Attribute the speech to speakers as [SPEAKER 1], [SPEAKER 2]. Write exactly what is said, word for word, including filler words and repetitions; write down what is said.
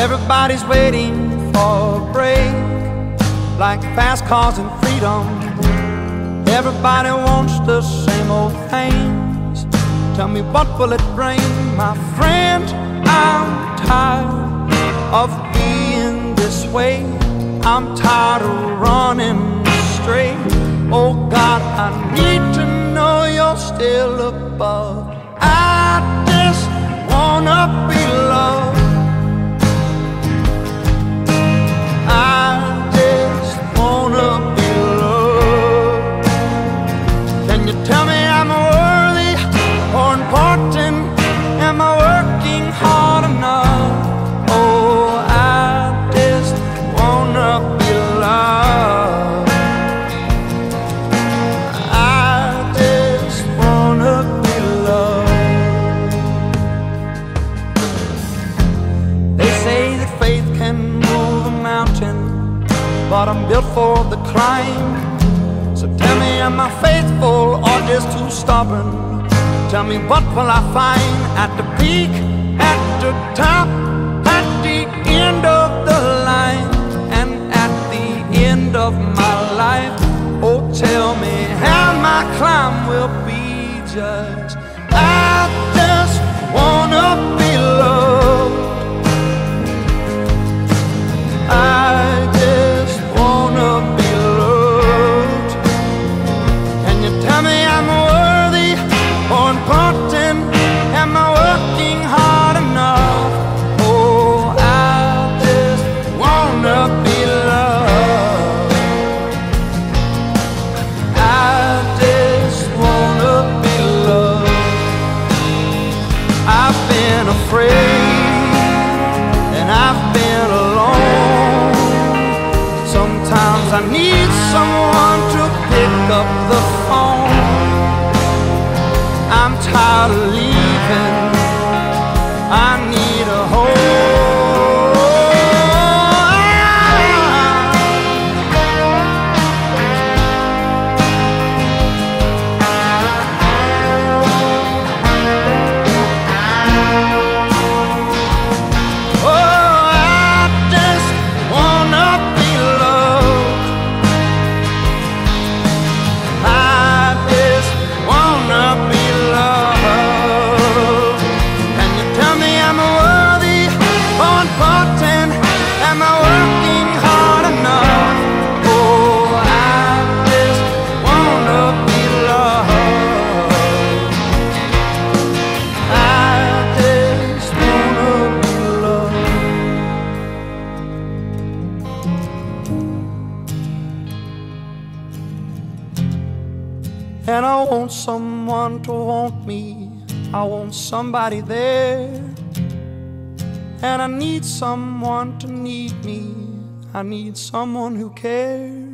[SPEAKER 1] Everybody's waiting for a break, like fast cars and freedom. Everybody wants the same old things. Tell me, what will it bring? My friend, I'm tired of being this way. I'm tired of running straight. Oh God, I need to know you're still above. I just wanna be loved. I just wanna be loved. Can you tell me I'm worthy or important? Am I working hard enough? Oh, I just wanna be loved. I just wanna be loved. They say that faith can move a mountain, but I'm built for the climb. So tell me, am I faithful or just too stubborn? Tell me, what will I find at the peak, at the top, at the end of the line, and at the end of my life? Oh, tell me how my climb will be judged. I just wanna be loved. I just wanna be loved. Can you tell me I'm worthy or important? Am I working hard enough? Oh, I just wanna be loved. I just wanna be loved. I've been afraid and I've been alone. Sometimes I need someone to pick up the phone. I'm tired of leaving, I need a home. And I want someone to want me, I want somebody there. And I need someone to need me, I need someone who cares.